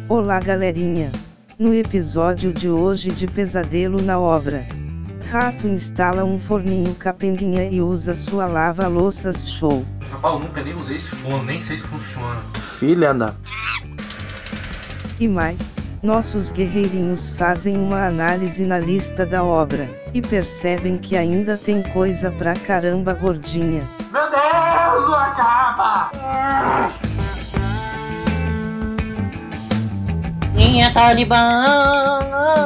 Olá galerinha! No episódio de hoje de Pesadelo na Obra, Rato instala um forninho capenguinha e usa sua lava-louças show. Rapaz, eu nunca nem usei esse forno, nem sei se funciona. Filha da... E mais, nossos guerreirinhos fazem uma análise na lista da obra, e percebem que ainda tem coisa pra caramba gordinha. Meu Deus, não acaba! Minha Talibã.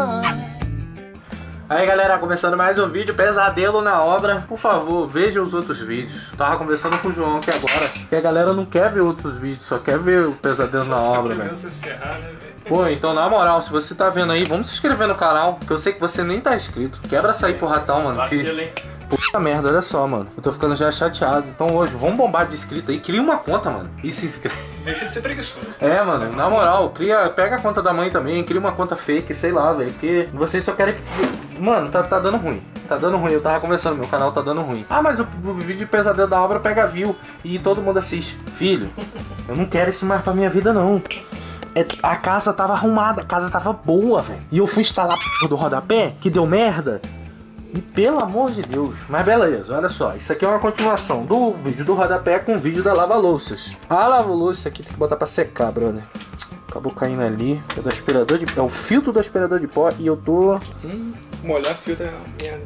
Aí galera, começando mais um vídeo, Pesadelo na Obra. Por favor, veja os outros vídeos. Tava conversando com o João aqui agora, que a galera não quer ver outros vídeos, só quer ver o Pesadelo na Obra, velho. Pô, então na moral, se você tá vendo aí, vamos se inscrever no canal, que eu sei que você nem tá inscrito. Quebra essa aí pro ratão, mano. Vacila, hein? Puta merda, olha só, mano. Eu tô ficando já chateado. Então hoje, vamos bombar de inscrito aí. Cria uma conta, mano. E se inscreve. Deixa de ser preguiçoso. É, mano, na moral, pega a conta da mãe também, cria uma conta fake, sei lá, velho. Porque vocês só querem. Mano, tá dando ruim. Tá dando ruim. Eu tava conversando, meu canal tá dando ruim. Ah, mas o vídeo de Pesadelo da Obra pega view e todo mundo assiste. Filho, eu não quero isso mais pra minha vida, não. A casa tava arrumada, a casa tava boa, velho. E eu fui instalar a porra do rodapé, que deu merda. E pelo amor de Deus. Mas beleza, olha só. Isso aqui é uma continuação do vídeo do rodapé com o vídeo da lava-louças. A lava-louças aqui tem que botar pra secar, brother. Acabou caindo ali. É do aspirador de... É o filtro do aspirador de pó e eu tô... Molhar filtro é uma merda.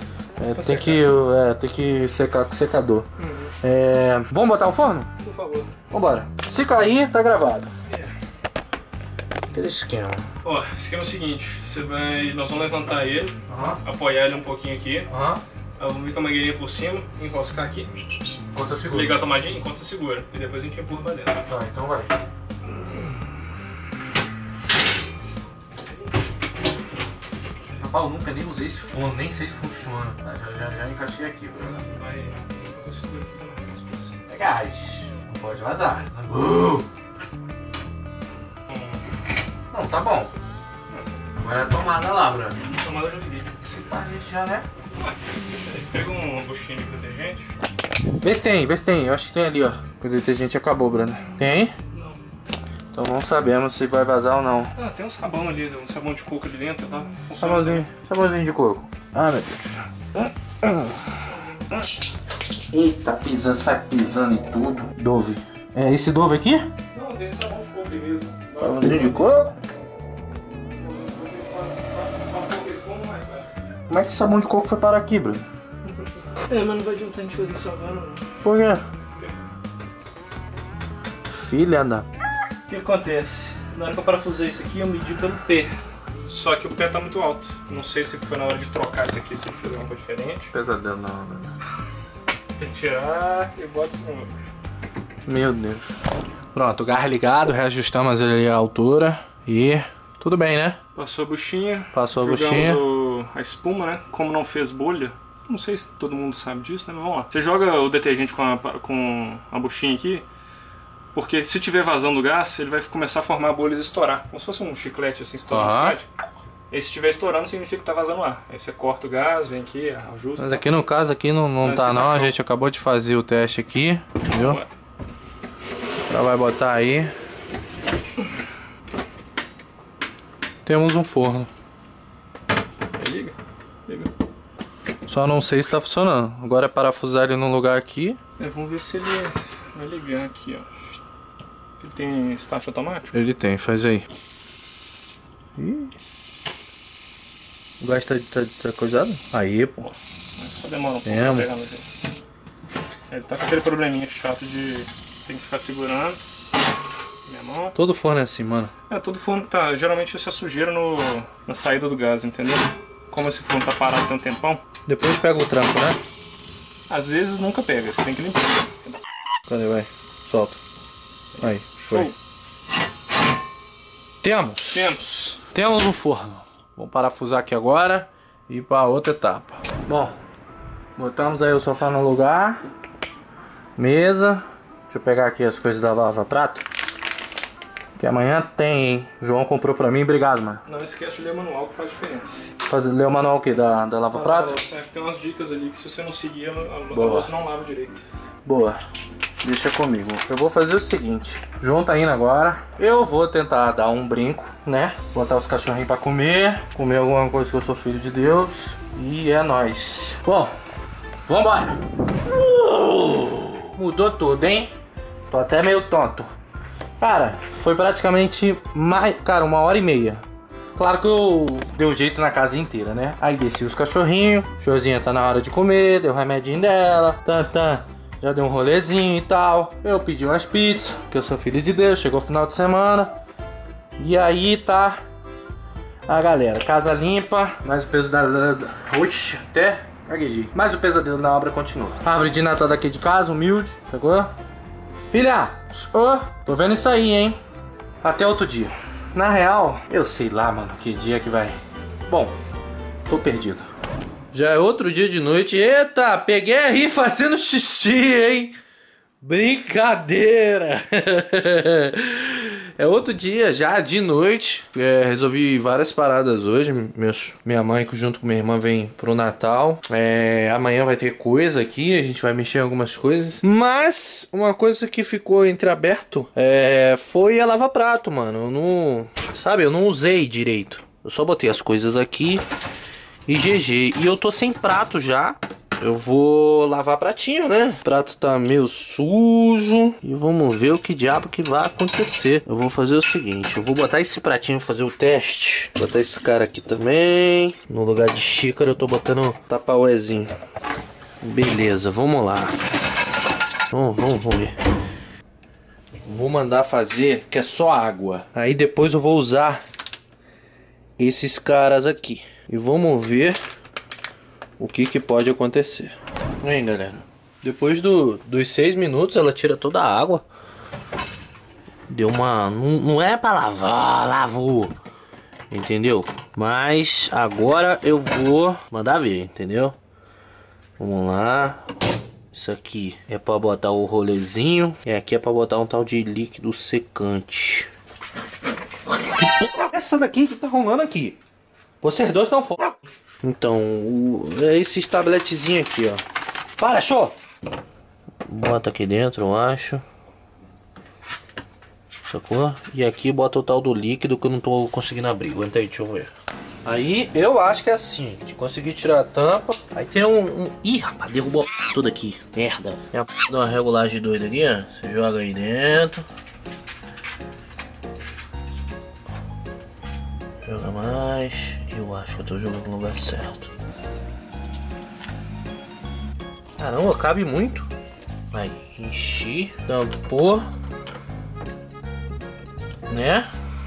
Tem que secar com o secador. Vamos botar o forno? Por favor. Vambora. Se cair, tá gravado. Aquele esquema. Ó, o esquema é o seguinte, nós vamos levantar ele, apoiar ele um pouquinho aqui, eu vou vir com a mangueirinha por cima, enroscar aqui, Enquanto eu seguro. ligar a tomadinha enquanto você segura, e depois a gente empurra pra dentro. Tá, então vai. Rapaz, eu nunca nem usei esse forno, nem sei se funciona. Já encaixei aqui, velho. Eu seguro aqui também, mais pra você. É gás. Não pode vazar. Não, tá bom. Agora é a tomada lá, Bruno. Tomada eu já liguei. Se pá, já, né? Pega um buchinho de detergente. Vê se tem. Eu acho que tem ali, ó. O detergente acabou, Bruno. Tem aí? Não. Então não sabemos se vai vazar ou não. Ah, tem um sabão ali, um sabão de coco ali dentro, tá? Funciona. Sabãozinho de coco. Ah, meu Deus. Eita, sai pisando em tudo. Dove. É esse Dove aqui? Não, tem esse sabão de coco ali mesmo. Sabãozinho de coco? Como é que esse sabão de coco foi parar aqui, Bruno? Mas não vai adiantar a gente fazer isso agora, não. Por quê? Filha da... O que acontece? Na hora que eu parafusei isso aqui, eu medi pelo pé. Só que o pé tá muito alto. Não sei se foi na hora de trocar isso aqui, se ele fez alguma coisa diferente. Pesadelo não, velho. Tem que tirar e bota no outro. Meu Deus. Pronto, o garra ligado, reajustamos ali a altura e... Tudo bem, né? Passou a buchinha. Passou a jogamos buchinha. a espuma, né? Como não fez bolha, não sei se todo mundo sabe disso, né? Mas vamos lá. Você joga o detergente com a buchinha aqui, porque se tiver vazando gás, ele vai começar a formar bolhas e estourar. Como se fosse um chiclete assim, estourando um chiclete. E se estiver estourando, significa que tá vazando ar. Aí você corta o gás, vem aqui, ajusta. Mas aqui no caso aqui não tá não, a gente acabou de fazer o teste aqui, viu? Ela vai botar aí. Temos um forno. Liga. Só não sei se tá funcionando. Agora é parafusar ele num lugar aqui. Vamos ver se ele vai ligar aqui, ó. Ele tem start automático? Ele tem, faz aí. Ih. O gás tá coisado? Aí, pô. Só demora um pouco pra pegar no jeito. Ele tá com aquele probleminha chato de tem que ficar segurando. Minha mão. Todo forno é assim, mano. Todo forno tá. Geralmente isso é sujeira na saída do gás, entendeu? Como esse forno tá parado tem um tempão. Depois pega o tranco, né? Às vezes nunca pega, você tem que limpar. Cadê, vai? Solta. Aí, Show. Temos um forno. Vamos parafusar aqui agora e ir para outra etapa. Bom, botamos aí o sofá no lugar. Mesa. Deixa eu pegar aqui as coisas da lava-prato. Que amanhã tem, hein? O João comprou pra mim, obrigado, mano. Não esquece de ler o manual que faz diferença. Ler o manual o quê? Da lava-prato? Tem umas dicas ali que se você não seguir, a louça não lava direito. Boa. Deixa comigo. Eu vou fazer o seguinte. João tá indo agora. Eu vou tentar dar um brinco, né? Botar os cachorrinhos pra comer. Comer alguma coisa que eu sou filho de Deus. E é nóis. Bom, vambora. Mudou tudo, hein? Tô até meio tonto. Cara, foi praticamente cara, 1h30. Claro que eu dei um jeito na casa inteira, né? Aí desci os cachorrinhos. Josinha tá na hora de comer. Deu o remedinho dela. Tantan. Já deu um rolezinho e tal. Eu pedi umas pizzas, porque eu sou filho de Deus. Chegou o final de semana. E aí tá a galera. Casa limpa. Mas o peso da... Oxi, até gaguejei. Mas o pesadelo da obra continua. Árvore de Natal daqui de casa, humilde. Pegou? Filha, tô vendo isso aí, hein? Até outro dia. Na real, eu sei lá, mano, que dia que vai. Bom, tô perdido. Já é outro dia de noite. Eita, peguei a rir fazendo xixi, hein? Brincadeira. É outro dia já de noite. Resolvi várias paradas hoje. Minha mãe junto com minha irmã vem pro Natal. Amanhã vai ter coisa aqui. A gente vai mexer em algumas coisas. Mas uma coisa que ficou entreaberto foi a lava-prato, mano. Eu não usei direito. Eu só botei as coisas aqui e GG. E eu tô sem prato já. Eu vou lavar pratinho, né? O prato tá meio sujo. E vamos ver o que diabo que vai acontecer. Eu vou fazer o seguinte. Eu vou botar esse pratinho, fazer o teste. Botar esse cara aqui também. No lugar de xícara eu tô botando tapauézinho. Beleza, vamos lá. Vamos ver. Vou mandar fazer, que é só água. Aí depois eu vou usar esses caras aqui. E vamos ver o que pode acontecer. Aí, galera. Depois dos 6 minutos ela tira toda a água. Deu uma... Não é pra lavar, lavou. Entendeu? Mas agora eu vou mandar ver, entendeu? Vamos lá. Isso aqui é pra botar o rolezinho. E aqui é pra botar um tal de líquido secante. Que porra é essa daqui que tá rolando aqui? Vocês dois estão fora. Então, é esse tabletezinho aqui, ó. Para, show! Bota aqui dentro, eu acho. Sacou? E aqui bota o tal do líquido que eu não tô conseguindo abrir. Aguenta aí, deixa eu ver. Aí, eu acho que é assim. De conseguir tirar a tampa. Aí tem Ih, rapaz, derrubou tudo aqui. Merda. É uma regulagem doida ali, ó. Você joga aí dentro. Joga mais. Eu acho que eu tô jogando no lugar certo. Caramba, cabe muito. Aí, enchi, tampou, né?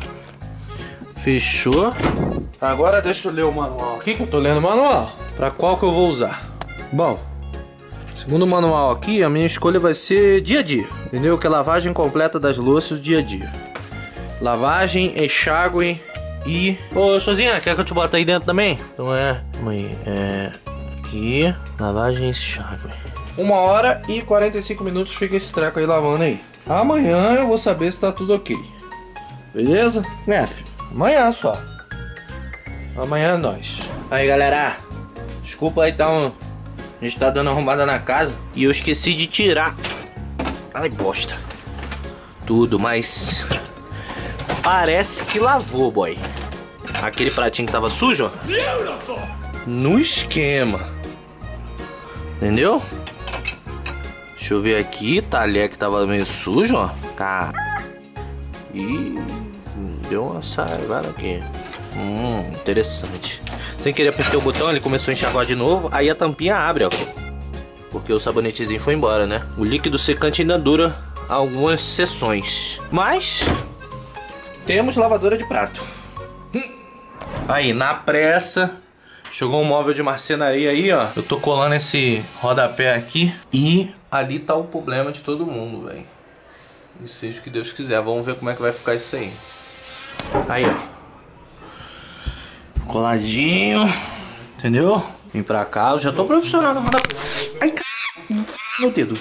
Fechou. Agora deixa eu ler o manual. O que eu tô lendo o manual? Pra qual que eu vou usar? Bom, segundo o manual aqui, a minha escolha vai ser dia a dia. Entendeu? Que é lavagem completa das louças dia a dia. Lavagem, enxágue e... Ô, Sozinha, quer que eu te bote aí dentro também? Então calma aí, aqui, lavagem e enxágue. 1h e 45 minutos fica esse treco aí lavando aí. Amanhã eu vou saber se tá tudo ok. Beleza? Né, filho? Amanhã só. Amanhã é nóis. Aí, galera. Desculpa aí, a gente tá dando arrumada na casa e eu esqueci de tirar. Ai, bosta. Tudo, mas... parece que lavou, boy. Aquele pratinho que tava sujo, ó. No esquema. Entendeu? Deixa eu ver aqui. Talher que tava meio sujo, ó. Cara. Ih, deu uma saivada aqui. Interessante. Sem querer apertar o botão, ele começou a enxaguar de novo. Aí a tampinha abre, ó. Porque o sabonetezinho foi embora, né? O líquido secante ainda dura algumas sessões. Mas... temos lavadora de prato. Aí, na pressa, chegou um móvel de marcenaria aí, ó. Eu tô colando esse rodapé aqui. E ali tá o problema de todo mundo, velho. E seja o que Deus quiser. Vamos ver como é que vai ficar isso aí. Aí, ó. Coladinho. Entendeu? Vem pra cá. Eu já tô profissional no rodapé. Ai, c... meu dedo.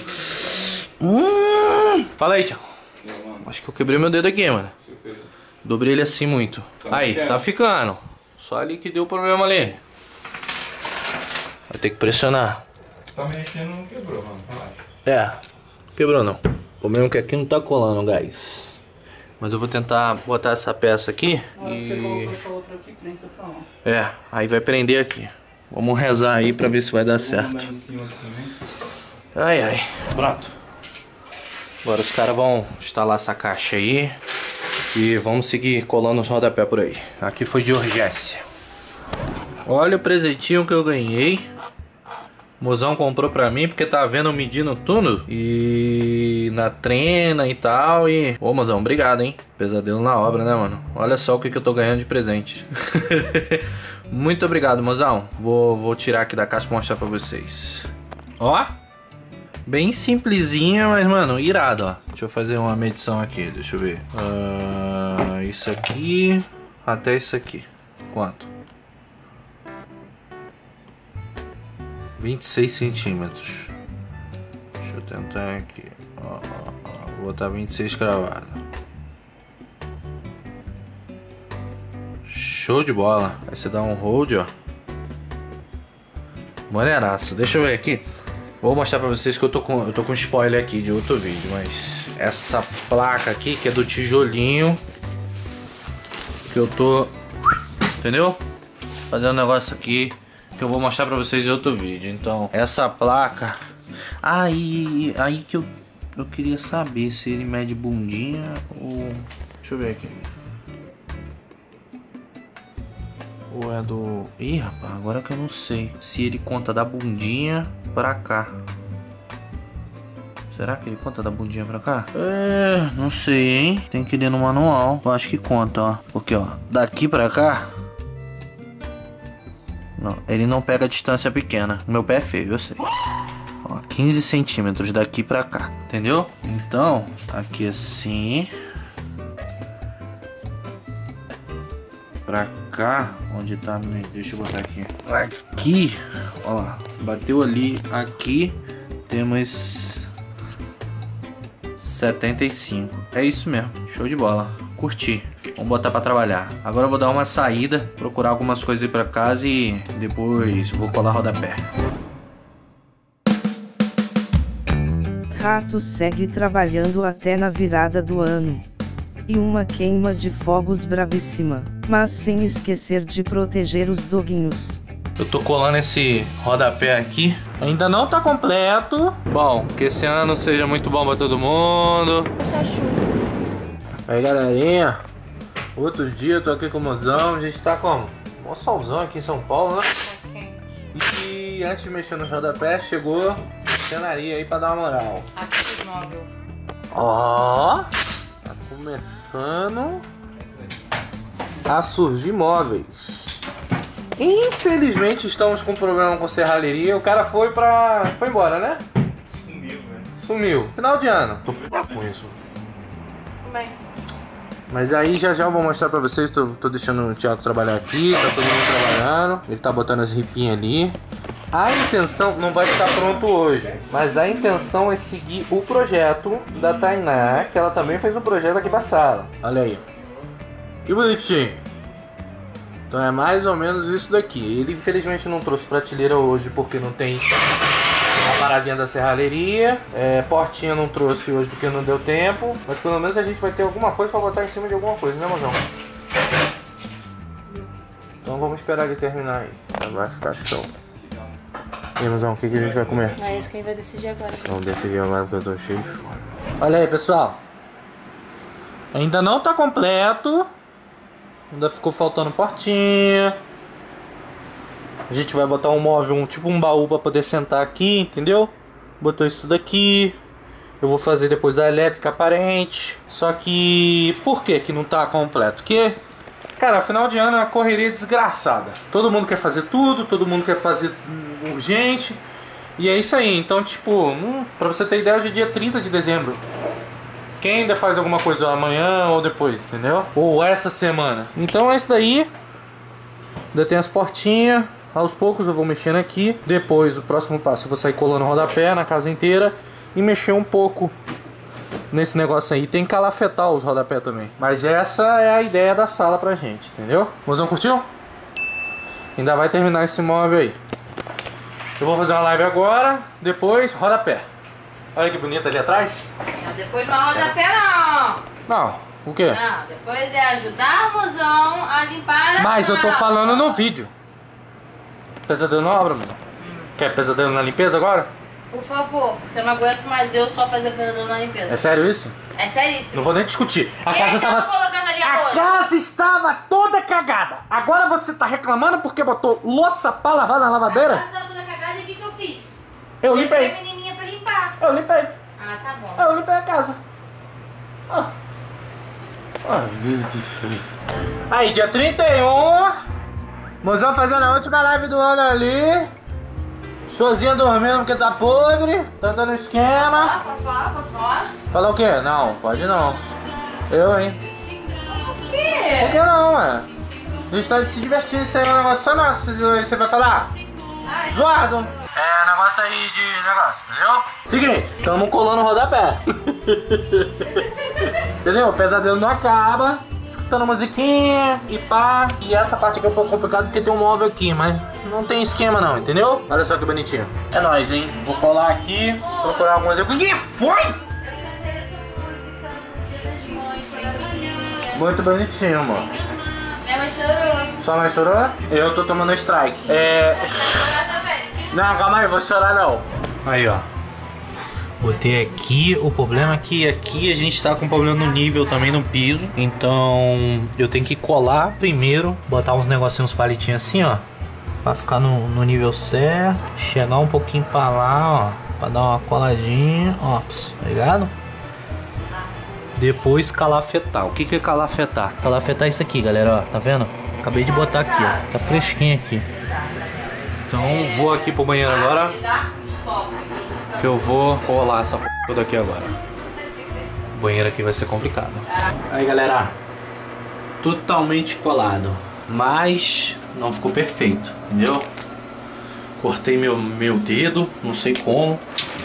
Fala aí, tio. Acho que eu quebrei meu dedo aqui, mano. Dobrei ele assim muito. Aí, tá ficando. Só ali que deu problema ali. Vai ter que pressionar. Tá mexendo, não quebrou, mano. Quebrou não. O problema é que aqui não tá colando, guys. Mas eu vou tentar botar essa peça aqui e... Você colocou essa outra aqui, prende essa pra lá. É, aí vai prender aqui. Vamos rezar aí pra ver se vai dar certo. Ai, ai. Pronto. Agora os caras vão instalar essa caixa aí. E vamos seguir colando os rodapé por aí. Aqui foi de urgência. Olha o presentinho que eu ganhei. O mozão comprou pra mim porque tá vendo eu medindo tudo. E na trena e tal. E... Ô mozão, obrigado, hein. Pesadelo na obra, né, mano? Olha só o que eu tô ganhando de presente. Muito obrigado, mozão. Vou tirar aqui da caixa pra mostrar pra vocês. Ó. Bem simplesinha, mas, mano, irado, ó. Deixa eu fazer uma medição aqui, deixa eu ver. Isso aqui até isso aqui. Quanto? 26 centímetros. Deixa eu tentar aqui. Vou botar 26 cravado. Show de bola. Aí você dá um hold, ó. Maneiraço. Deixa eu ver aqui. Vou mostrar pra vocês que eu tô com spoiler aqui de outro vídeo, mas essa placa aqui que é do tijolinho que eu tô, entendeu? Fazendo um negócio aqui que eu vou mostrar pra vocês em outro vídeo. Então, essa placa aí que eu queria saber se ele mede bundinha ou... Deixa eu ver aqui. Ou é do... Ih, rapaz, agora que eu não sei se ele conta da bundinha pra cá. Será que ele conta da bundinha pra cá? Não sei, hein. Tem que ler no manual. Eu acho que conta, ó. Porque, ó, daqui pra cá... Não, ele não pega a distância pequena. Meu pé é feio, eu sei. Ó, 15 centímetros daqui pra cá. Entendeu? Então, aqui assim... Pra cá, onde tá, deixa eu botar aqui. Aqui, ó, bateu ali, aqui temos 75. É isso mesmo, show de bola, curti. Vamos botar pra trabalhar. Agora eu vou dar uma saída, procurar algumas coisas aí pra casa e depois vou colar rodapé. Rato segue trabalhando até na virada do ano. E uma queima de fogos brabíssima, mas sem esquecer de proteger os doguinhos. Eu tô colando esse rodapé aqui. Ainda não tá completo. Bom, que esse ano seja muito bom pra todo mundo. Aí, galerinha. Outro dia eu tô aqui com o mozão. A gente tá como? Um solzão aqui em São Paulo, né? E antes de mexer no rodapé, chegou a cenaria aí pra dar uma moral. Aqui móvel. Ó. Tá começando a surgir móveis. Infelizmente estamos com um problema com serralheria. O cara foi embora, né? Sumiu, velho. Sumiu. Final de ano. Tô com isso. Bem. Mas aí já eu vou mostrar pra vocês. Tô deixando o Thiago trabalhar aqui. Tá todo mundo trabalhando. Ele tá botando as ripinhas ali. A intenção não vai ficar pronto hoje, mas a intenção é seguir o projeto da Tainá, que ela também fez um projeto aqui pra sala. Olha aí. Que bonitinho. Então é mais ou menos isso daqui. Ele infelizmente não trouxe prateleira hoje porque não tem a paradinha da serralheria. Portinha não trouxe hoje porque não deu tempo. Mas pelo menos a gente vai ter alguma coisa pra botar em cima de alguma coisa, né, mozão? Então vamos esperar ele terminar aí. Vai ficar show. E aí, mozão, o que a gente vai comer? É isso que a gente vai decidir agora. Vamos decidir agora porque eu tô cheio de fome. Olha aí, pessoal. Ainda não tá completo. Ainda ficou faltando portinha. A gente vai botar um móvel, tipo um baú pra poder sentar aqui, entendeu? Botou isso daqui. Eu vou fazer depois a elétrica aparente. Só que... Por que que não tá completo? Porque... Cara, final de ano é uma correria desgraçada. Todo mundo quer fazer tudo, todo mundo quer fazer urgente. E é isso aí. Então, tipo, pra você ter ideia, hoje é dia 30 de dezembro. Quem ainda faz alguma coisa amanhã ou depois, entendeu? Ou essa semana. Então é isso daí. Ainda tem as portinhas. Aos poucos eu vou mexendo aqui. Depois, o próximo passo, eu vou sair colando rodapé na casa inteira. E mexer um pouco nesse negócio aí. Tem que calafetar os rodapé também. Mas essa é a ideia da sala pra gente, entendeu? Mozão, curtiu? Ainda vai terminar esse móvel aí. Eu vou fazer uma live agora. Depois, rodapé. Olha que bonita ali atrás. Depois não roda a pé, não. Não, o quê? Não, depois é ajudar o mozão a limpar a Mas eu tô sala. falando no vídeo. Pesadelo na obra, mano. Quer pesadelo na limpeza agora? Por favor, porque eu não aguento mais eu só fazer pesadelo na limpeza. É sério isso? É seríssimo. Não vou nem discutir. A Quem casa que tava tava... colocando ali a A louça? casa estava toda cagada. Agora você tá reclamando porque botou louça pra lavar na A lavadeira? casa tava toda cagada e o que eu fiz? Eu Levei a limpei. menininha pra limpar. Eu limpei. Ah, tá bom. Eu limpei a casa. Ah. Aí, dia 31. Mozão fazendo a última live do ano ali. Showzinho dormindo porque tá podre. Tá dando esquema. Posso falar? Posso falar? Falar o quê? Não, pode não. Eu, hein? Por quê? Por que não, mano? A gente tá se divertindo, isso aí é um negócio só nosso. Você vai falar? Ai, Zoado. É, negócio aí de negócio, entendeu? Seguinte, tamo colando o rodapé. Entendeu? O pesadelo não acaba. Escutando musiquinha e pá. E essa parte aqui é um pouco complicada porque tem um móvel aqui, mas não tem esquema não, entendeu? Olha só que bonitinho. É nóis, hein? Vou colar aqui, procurar algumas... O que foi? Muito bonitinho, mano. minha mãe chorou. Sua mãe chorou? Eu tô tomando strike. Vai chorar também. Não, calma aí, vou chorar não. Aí, ó. Botei aqui, o problema é que aqui a gente tá com problema no nível também no piso. Então eu tenho que colar primeiro, botar uns negocinhos, uns palitinhos assim, ó. Pra ficar no nível certo. Chegar um pouquinho pra lá, ó. Pra dar uma coladinha, ó. Tá ligado? Depois calafetar. O que é calafetar? Calafetar é isso aqui, galera, ó. Tá vendo? Acabei de botar aqui, ó. Tá fresquinho aqui. Então vou aqui pro banheiro agora, que eu vou colar essa p toda aqui agora. O banheiro aqui vai ser complicado. Aí, galera, totalmente colado, mas não ficou perfeito, entendeu? Cortei meu dedo, não sei como,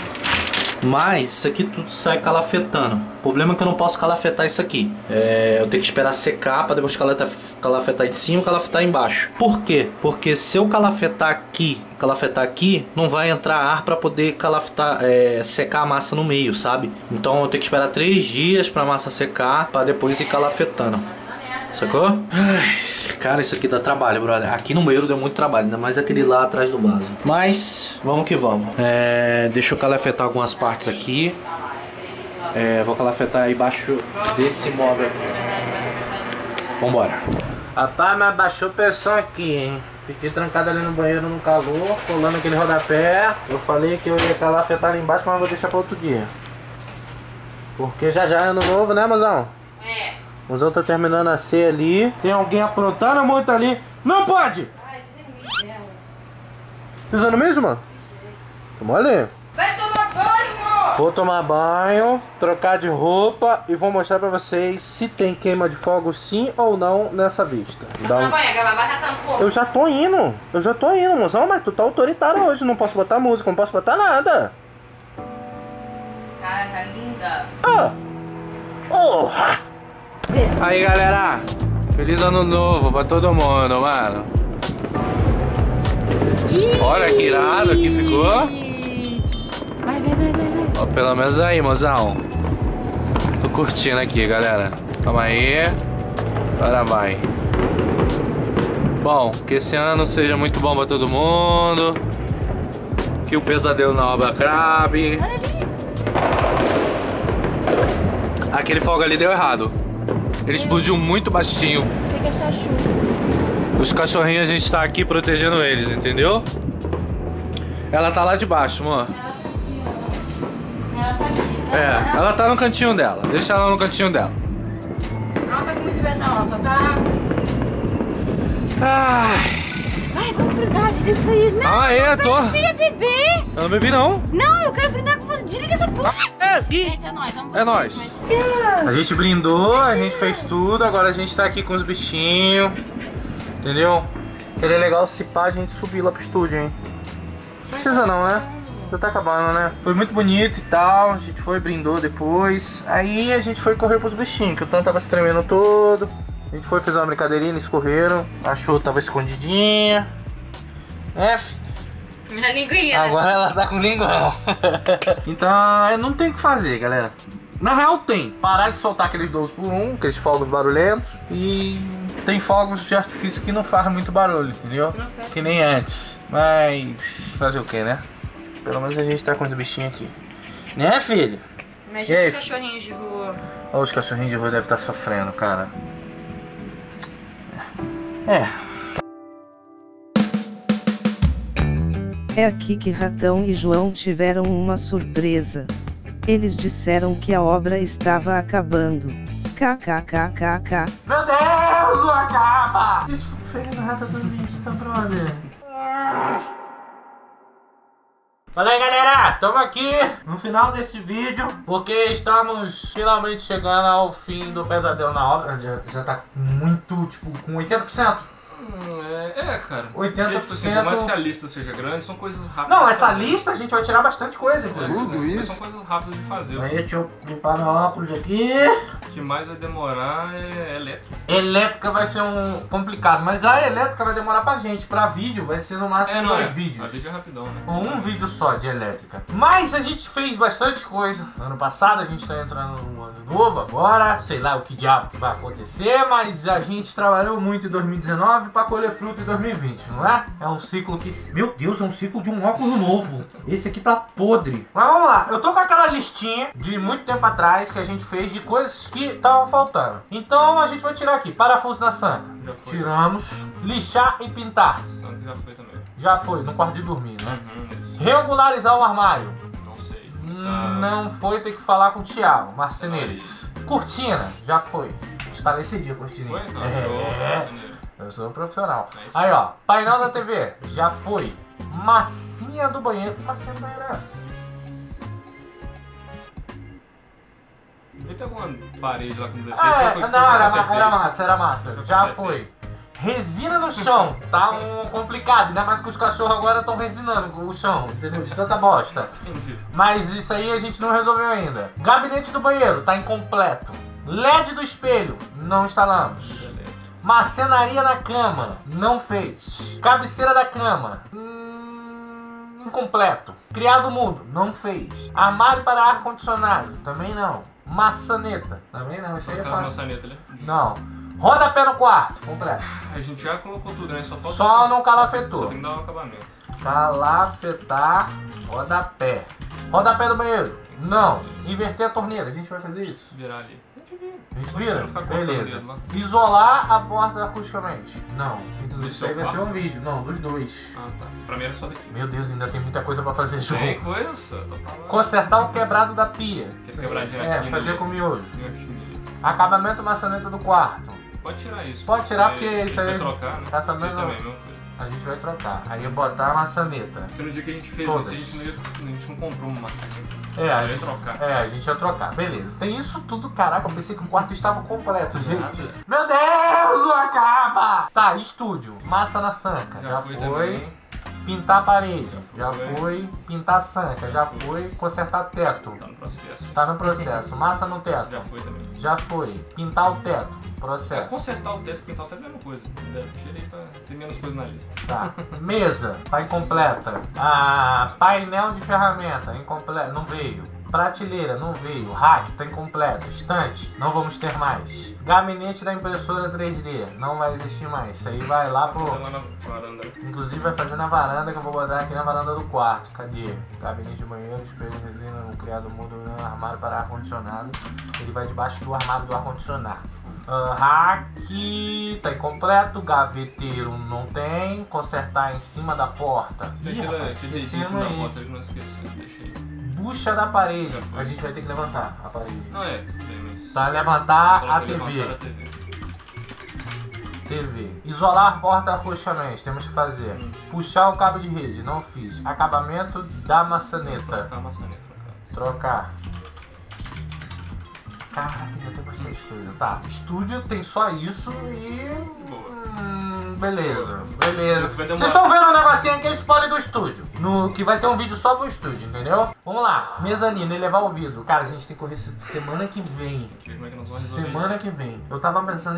mas isso aqui tudo sai calafetando. O problema é que eu não posso calafetar isso aqui. Eu tenho que esperar secar para depois calafetar em cima e calafetar embaixo. Por quê? Porque se eu calafetar aqui, não vai entrar ar para poder calafetar, secar a massa no meio, sabe? Então eu tenho que esperar 3 dias para a massa secar para depois ir calafetando. Sacou? Ai, cara, isso aqui dá trabalho, brother. Aqui no banheiro deu muito trabalho, ainda mais aquele lá atrás do vaso. Mas vamos que vamos. Deixa eu calafetar algumas partes aqui. Vou calafetar aí embaixo desse móvel aqui. Vambora. Rapaz, mas baixou pressão aqui, hein? Fiquei trancado ali no banheiro no calor, colando aquele rodapé. Eu falei que eu ia calafetar ali embaixo, mas vou deixar para outro dia. Porque já é ano novo, né, mozão? O mozão tá terminando a ceia ali. Tem alguém aprontando, a mãe tá ali. Não pode! Ai, pisei no mijo. Pisando mesmo, mano? Toma ali. Vai tomar banho! Vou tomar banho, trocar de roupa e vou mostrar pra vocês se tem queima de fogo sim ou não nessa vista. Toma banho, vai batata no fogo. Eu já tô indo, mozão, mas tu tá autoritário hoje. Não posso botar música, não posso botar nada. Caraca, linda. Aí, galera, feliz ano novo pra todo mundo, mano. Olha que irado que ficou. Vai. Ó, pelo menos aí, mozão. Tô curtindo aqui, galera. Calma aí. Agora vai. Bom, que esse ano seja muito bom pra todo mundo. Que o pesadelo na obra acabe. Aquele fogo ali deu errado. Ele explodiu muito baixinho. Fica chachu. Os cachorrinhos, a gente tá aqui protegendo eles, entendeu? Ela tá lá de baixo, amor. Ela tá aqui. Ela tá no cantinho dela. Deixa ela no cantinho dela. Não tá com muito medo não, ela só tá... Ai. Vai, vamos brindar, desliga isso aí. Não, tô. ia beber. Eu não bebi, não. Não, eu quero brindar com você. Desliga essa porra. Gente, é nóis, vamos É nóis. A gente brindou, a gente fez tudo, agora a gente tá aqui com os bichinhos. Entendeu? Seria legal se pá a gente subir lá pro estúdio, hein? Não precisa não, né? Já tá acabando, né? Foi muito bonito e tal, a gente foi, brindou depois. Aí a gente foi correr pros bichinhos, que o tanto tava se tremendo todo. A gente foi fazer uma brincadeirinha, eles correram. A Show tava escondidinha. A linguinha. Agora ela tá com linguão. Então, não tem o que fazer, galera. Na real tem. Parar de soltar aqueles 12x1, aqueles fogos barulhentos. E tem fogos de artifício que não fazem muito barulho, entendeu? Que nem antes. Mas fazer o que, né? Pelo menos a gente tá com os bichinhos aqui. Né, filho? Imagina os cachorrinhos de rua. Olha, os cachorrinhos de rua devem estar sofrendo, cara. É aqui que Ratão e João tiveram uma surpresa. Eles disseram que a obra estava acabando. KKKKK. Meu Deus, não acaba! Isso não fez nada do Insta, brother. Fala aí, galera, estamos aqui no final desse vídeo porque estamos finalmente chegando ao fim do pesadelo na obra. Já tá muito, tipo, com 80%. Cara. 80%. Tipo assim, por mais que a lista seja grande, são coisas rápidas. Não, essa lista a gente vai tirar bastante coisa, inclusive. Tudo isso. São coisas rápidas de fazer. Aí, deixa eu limpar meu óculos aqui. O que mais vai demorar é elétrica. Elétrica vai ser um complicado, mas a elétrica vai demorar pra gente. Pra vídeo vai ser no máximo 2 vídeos. A vídeo é rapidão, né? Ou um vídeo só de elétrica. Mas a gente fez bastante coisa. Ano passado a gente tá entrando num ano novo agora. Sei lá o que diabo que vai acontecer, mas a gente trabalhou muito em 2019 pra colher fruto em 2020, não é? É um ciclo que... Meu Deus, é um ciclo de um óculos novo. Esse aqui tá podre. Mas vamos lá. Eu tô com aquela listinha de muito tempo atrás que a gente fez de coisas que estavam faltando. Então a gente vai tirar aqui. Parafuso na sanca. Já foi. Tiramos. Lixar e pintar. Sangue já foi também. Já foi, no quarto de dormir, né? Isso. Regularizar o armário. Não sei. Não foi, ter que falar com o Thiago, marceneiros. Cortina, já foi. Instalei esse dia a cortina. Foi, cara? Eu sou um profissional. É isso. Aí, ó, painel da TV, já foi. Massinha do banheiro. Que massinha do banheiro é essa? Devia ter alguma parede lá com defeito. Era massa. Já foi. Resina no chão, tá complicado, ainda mais que os cachorros agora estão resinando o chão, entendeu? De tanta bosta. Entendi. Mas isso aí a gente não resolveu ainda. Gabinete do banheiro, tá incompleto. LED do espelho, não instalamos. Marcenaria na cama, não fez. Cabeceira da cama, incompleto. Criado mudo, não fez. Armário para ar-condicionado, também não. Maçaneta, também não, isso aí é fácil. Maçaneta, né? Não. Rodapé no quarto, completo. A gente já colocou tudo, né? Só não calafetou. Só tem que dar um acabamento. Calafetar, rodapé. Rodapé do banheiro, não. Inverter a torneira, a gente vai fazer isso. Virar ali. A gente vira? Ficar cortando o Beleza. dedo lá. Isolar a porta acusticamente. Não. Do Isso aí vai seu ser um quarto? vídeo. Não, dos dois. Ah, tá. Pra mim era só daqui. Meu Deus, ainda tem muita coisa pra fazer junto. Tem coisa, só tô falando. Consertar o quebrado da pia. Aquele quebradinho aqui, fazer né? com miojo. Minha chinilha. Acabamento maçaneta do quarto. Pode tirar isso. Pode tirar porque a gente isso aí vai trocar, né? tá Isso aí sabendo- também, mesma coisa. A gente vai trocar. Aí eu botar a maçaneta. Porque no dia que a gente fez Todas. isso, a gente não comprou uma maçaneta. A ia gente, trocar. a gente ia trocar. Beleza. Tem isso tudo, caraca. Eu pensei que o quarto estava completo, gente. Nada. Meu Deus, não acaba! Tá, estúdio. Massa na sanca. Já Já fui foi. também. Pintar a parede. Já Já foi. foi. Pintar a sanca. Já foi. Consertar teto. Tá no processo. Tá no processo. Massa no teto. Já foi também. Já foi. Pintar o teto. É, Processo. consertar o teto e pintar o teto é a mesma coisa. Tirei pra ter menos coisa na lista. Tá. Mesa. Tá incompleta. Ah, painel de ferramenta. Incompleto. Não veio. Prateleira, não veio. Rack, tá incompleto. Estante, não vamos ter mais. Gabinete da impressora 3D, não vai existir mais. Isso aí vai lá pro... Fazer lá na varanda. Inclusive vai fazer na varanda, que eu vou botar aqui na varanda do quarto. Cadê? Gabinete de banheiro, espelho de resina, um criado mudo, armário para ar-condicionado. Ele vai debaixo do armário do ar-condicionado. Rack tá incompleto, gaveteiro não tem, consertar em cima da porta. Tem Ih, rapaz, aquele esquecemos edício da aí. foto ali que não esqueci, deixei. Bucha da parede, Já foi. a gente vai ter que levantar a parede. Não é, tudo bem, mas... Pra levantar a Coloquei TV. levantar a TV. TV. Isolar a porta acusticamente, temos que fazer. Puxar o cabo de rede, não fiz. Acabamento da maçaneta. Trocar a maçaneta no caso. Trocar. Caraca, já tem bastante coisa. Tá, estúdio tem só isso e... Boa. Beleza, beleza. Vai demorar. Vocês estão vendo um negocinho aqui, spoiler do estúdio. Que vai ter um vídeo só pro estúdio, entendeu? Vamos lá, mezanino, elevar o vidro. Cara, a gente tem que correr semana que vem. Deixa eu ver como é que nós vamos resolver Semana isso. que vem. Eu tava pensando em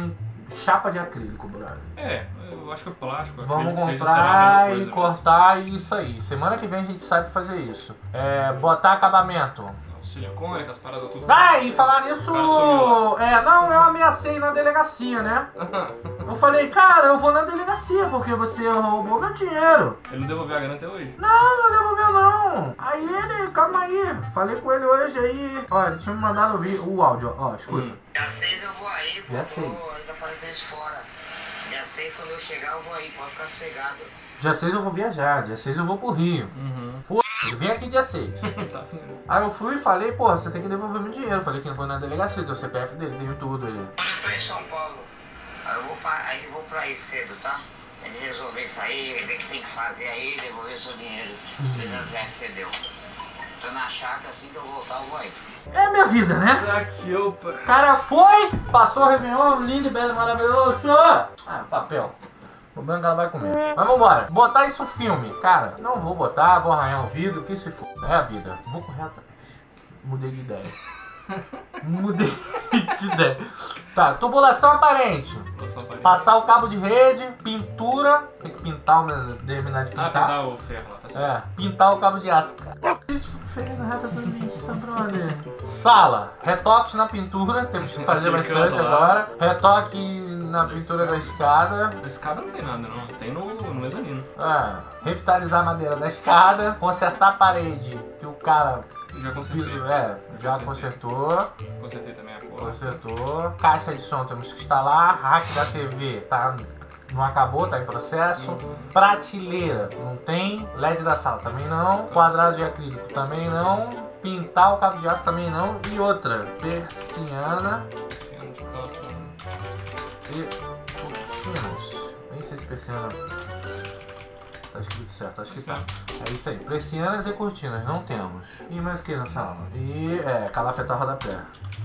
chapa de acrílico, brother. Eu acho que é plástico. Vamos acredito que seja, comprar sei lá, a e mesma coisa cortar e isso aí. Semana que vem a gente sabe fazer isso. Botar acabamento. mesmo. Silicone, com as paradas tudo. E falar nisso... Não, eu ameacei na delegacia, né? Eu falei, cara, eu vou na delegacia porque você roubou meu dinheiro. Ele não devolveu a grana até hoje? Não devolveu não. Aí ele, calma aí. Falei com ele hoje aí. Ó, ele tinha me mandado ouvir o áudio, ó, escuta. Dia 6 eu vou aí, pô, Dia vou 6. ainda fazer isso fora. Dia 6 quando eu chegar eu vou aí, pode ficar sossegado. Dia 6 eu vou viajar, dia 6 eu vou pro Rio. Ele vem aqui dia 6. Tá afim, né? Aí eu fui e falei, pô, você tem que devolver meu dinheiro. Falei que não foi na delegacia, tem o CPF dele, tem tudo ele. Quando eu tô em São Paulo, aí eu vou pra aí cedo, tá? Ele resolver isso aí, ver o que tem que fazer aí e devolver seu dinheiro. Os 300 reais que você deu. Tô na chácara, assim que eu voltar eu vou aí. É a minha vida, né? Aqui, opa. O cara foi, passou o Réveillon, lindo e belo, maravilhoso. Papel. O problema é que ela vai comer. Mas vambora. Botar isso filme. Cara, não vou botar, vou arranhar o vidro, que se for. É a vida. Vou correr atrás. Mudei de ideia. Mudei de ideia. Tá, tubulação aparente. Passar o cabo de rede, pintura. Tem que pintar, terminar de pintar. Pintar o ferro lá, tá certo. Pintar o cabo de aço. Isso não fez nada pra mim, tá, brother? Sala, retoques na pintura, temos que fazer bastante agora. Retoque na pintura da escada. Na escada não tem nada, não. Tem no mezanino. Revitalizar a madeira da escada. Consertar a parede, que o cara... Já consertei. Já consertou. Consertei também a porta. Consertou. Caixa de som temos que instalar. Rack da TV tá... Não acabou, tá em processo. Prateleira, não tem. LED da sala também não. Quadrado de acrílico também não. Pintar o cabo de aço também não. E outra, persiana. Persiana de canto. E cortinas. Nem sei se persiana. Tá escrito certo, acho que tá. É isso aí. Persianas e cortinas, não temos. E mais o que na sala? E calafetar rodapé.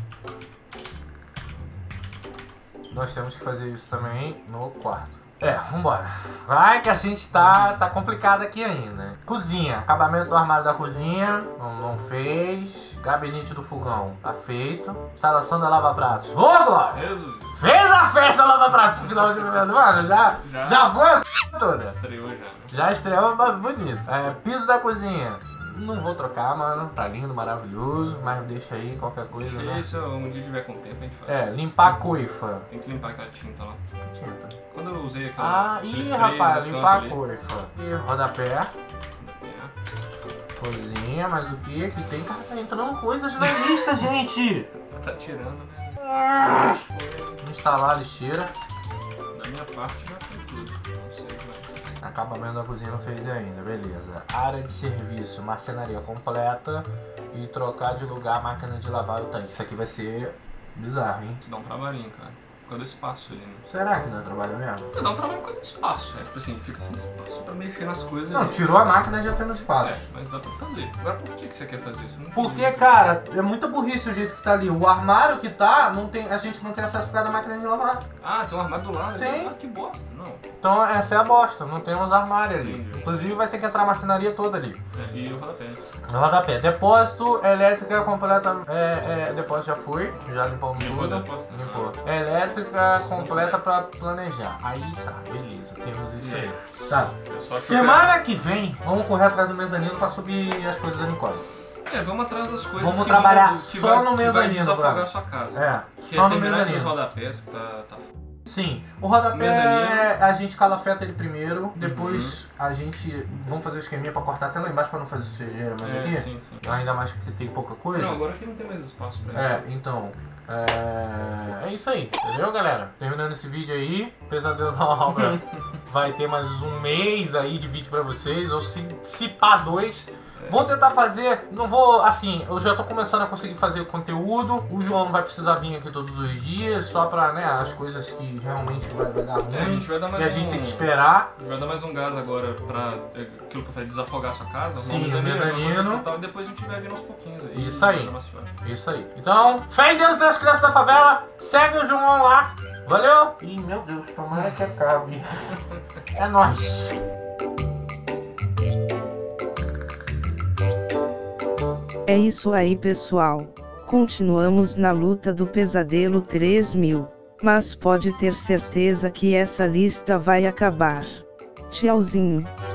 Nós temos que fazer isso também no quarto. Vambora. Vai que a gente tá complicado aqui ainda. Cozinha. Acabamento do armário da cozinha. Não fez. Gabinete do fogão. Tá feito. Instalação da lava-pratos. Ô, Glória! Fez a festa lava-pratos no final de mês. Mano, já foi a toda. Estreou já, né? Já estreou bonito. Piso da cozinha. Não vou trocar, mano. Tá lindo, maravilhoso. Mas deixa aí qualquer coisa, né? Se um dia tiver com tempo, a gente faz. Limpar a coifa. Tem que limpar aquela tinta lá. Tinta. Quando eu usei aquela... rapaz, limpar a coifa. E rodapé. Cozinha, mas o que? Que tem? Cara, tá entrando coisas na lista, gente. Tá tirando, né? Instalar a lixeira. Da minha parte já foi tudo. Não sei mais. Acabamento da cozinha não fez ainda, beleza. Área de serviço, marcenaria completa. E trocar de lugar a máquina de lavar o tanque. Isso aqui vai ser bizarro, hein? Isso dá um trabalhinho, cara. Por causa do espaço ali, né? Será que dá trabalho mesmo? Dá um trabalho por causa do espaço. Tipo assim, fica sem espaço pra mexer nas coisas. Não, ali. tirou a máquina e já tem no espaço. Mas dá pra fazer. Agora por que você quer fazer isso? Porque, cara, é muita burrice o jeito que tá ali. O armário que tá, a gente não tem acesso por causa da máquina de lavar. Tem um armário do lado. Tem. Que bosta, não. Então essa é a bosta, não tem uns armários ali. Entendi. Inclusive vai ter que entrar a marcenaria toda ali. E o rodapé. Rodapé. Depósito, elétrica completa. Depósito já foi, já limpamos Limpou tudo. o depósito? Limpou. Elétrica completa pra planejar. Aí tá, beleza, temos isso aí. Tá. Semana que vem, vamos correr atrás do mezanino pra subir as coisas da Nicole. Vamos atrás das coisas Vamos que trabalhar vão, só no mezanino, que vai desafogar brother. a sua casa. Só Que é no terminar esses mezanino. rodapés que tá Sim, o rodapé Mezanino. a gente calafeta ele primeiro, depois a gente... Vamos fazer o esqueminha pra cortar até lá embaixo pra não fazer sujeira mais aqui. Sim. Ainda mais porque tem pouca coisa. Não, agora aqui não tem mais espaço pra isso. Então... É isso aí, entendeu, galera? Terminando esse vídeo aí, Pesadelo da Obra vai ter mais um mês aí de vídeo pra vocês, ou se pá 2. Vou tentar fazer, não vou, assim, eu já tô começando a conseguir fazer o conteúdo. O João não vai precisar vir aqui todos os dias, só pra, né, as coisas que realmente vai dar ruim. A gente vai dar mais e a gente tem que esperar. A gente vai dar mais um gás agora pra aquilo que eu falei, desafogar a sua casa. Sim, o mezanino. E depois a gente vai vindo aos pouquinhos aí. Isso aí. Isso aí. Então, fé em Deus das crianças da favela. Segue o João lá. Valeu? Ih, meu Deus, tomara que acabe. É nóis. É isso aí, pessoal. Continuamos na luta do Pesadelo 3000. Mas pode ter certeza que essa lista vai acabar. Tchauzinho.